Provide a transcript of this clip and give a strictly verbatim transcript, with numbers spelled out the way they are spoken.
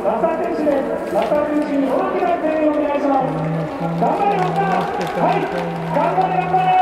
ラッター選手です。ラッター選手に大きな声援をお願いします。頑張れラッター。はい、頑張れ頑張れ。